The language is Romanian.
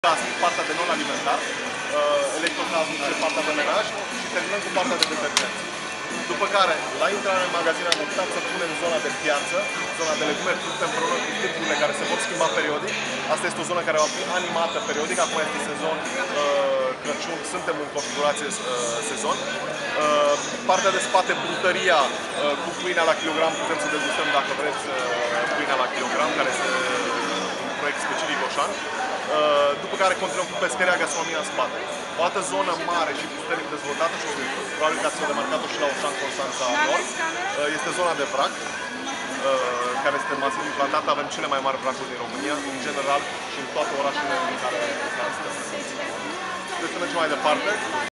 Partea de non-alimentar, electrocasnice, partea de menaj și terminăm cu partea de detergenți. După care, la intrarea în magazin am optat să punem zona de piață, zona de legume, fructe împreună cu târgurile care se vor schimba periodic. Asta este o zonă care va fi animată periodic, acum este sezon Crăciun, suntem în configurație sezon. Partea de spate, brutăria cu pâinea la kilogram, putem să degustăm dacă vreți pâinea la kilogram, care este un proiect specific Oșan. După care continuăm cu pescăria, gastronomia în spate. O altă zonă mare și puternic dezvoltată și probabil că ați remarcat-o și la Oșan Constanța Nord, este zona de vrac, care este masiv implantată. Avem cele mai mari vracuri din România, în general și în toate orașele în care suntem. Deci să mergem mai departe.